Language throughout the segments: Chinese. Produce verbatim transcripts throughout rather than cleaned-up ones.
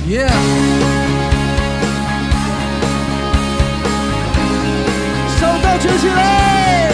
Yeah。手都举起来。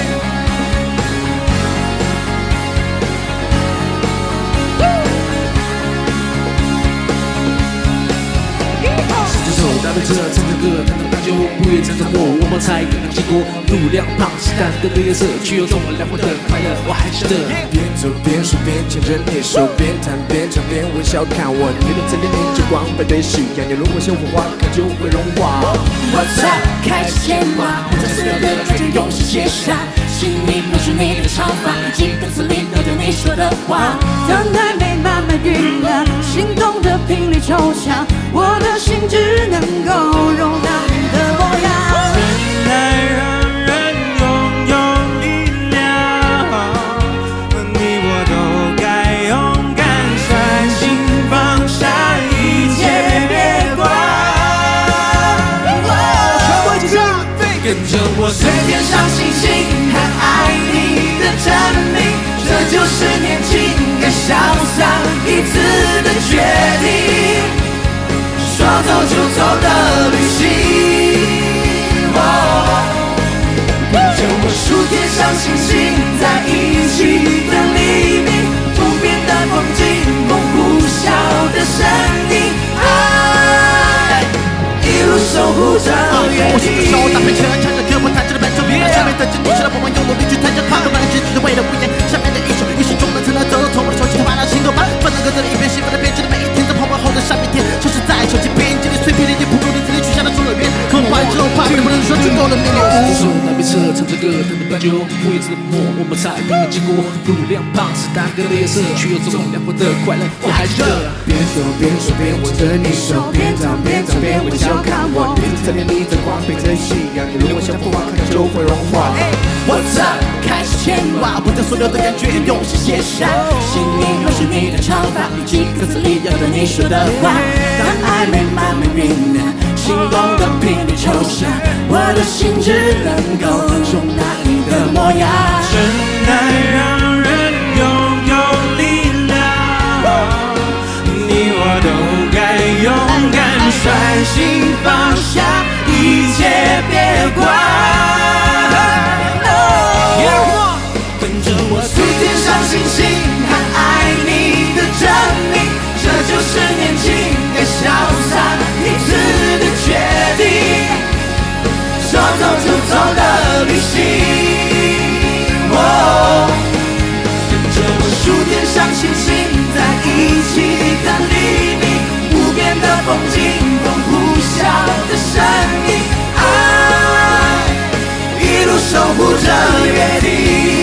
四只手搭配着唱着歌，谈着大酒，不也唱着我，我们才刚刚经过路两旁是淡的绿色，却又充满辽阔的快乐，我还记得。边走边说边牵着你手，边弹边唱边微笑看我，你的侧脸凝着光，背对夕阳，如果鲜火花开就会融化。 What's up？ 开始牵挂，把所有的感觉用心写下，心里描述你的长发，以及歌词里都对你说的话。 当暧昧慢慢酝酿，心动的频率抽象，我的心只能够容纳你的模样。 真爱让人拥有力量，你我都该勇敢率性放下一切别管。 全部一起唱， 跟着我随天上星星，和爱你的证明，这就是年轻该潇洒一次的决定。说走就走的旅行，跟着我数天上星星，在一起的黎明，不变的风景，风呼啸的声音，爱一路守护着约定。 我伸着手搭配着唱着歌，我弹着的伴奏，下面的人你知道我们用努力去弹着它，把人只是为了不言，下面的一首一首中的才能走到头，我的手机把它心头把，放在歌词里一边写，放在编辑的每一天，在泡泡后的下面天，像是在手机边界里碎片连接，不够你自己取下的中了边，可坏之后怕不能说足够了面对。 手那边侧唱着歌，弹着伴奏，不言沉默，我们才刚刚经过路两旁是淡的绿色，却又充满辽阔的快乐，我还记得。边走边说边握着你手，边唱边唱边微笑看我，你的侧脸你的光背着夕阳，如果像火花看就会融化。 What's up？ 开始牵挂，把所有的感觉用心写下，心里描述你的长发，以及歌词里要对你说的话。当暧昧慢慢酝酿，心动的频率抽象，我的心只能够容纳你的模样。 真爱让人拥有力量，你我都该勇敢率性放下一切别管。 跟着我数天上星星，和爱你的证明，这就是年轻该潇洒一次的决定。说走就走的旅行，跟着我数天上星星，在一起的黎明，不变的风景，风呼啸的声音，爱一路守护着约定。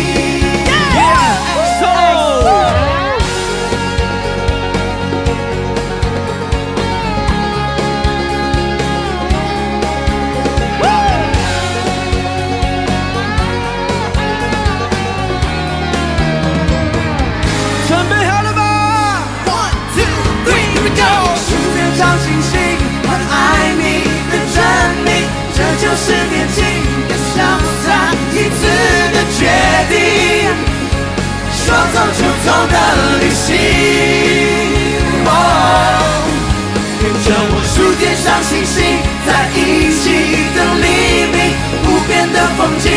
就是年轻该潇洒一次的决定，说走就走的旅行。跟着我数天上星星，在一起的黎明，不变的风景，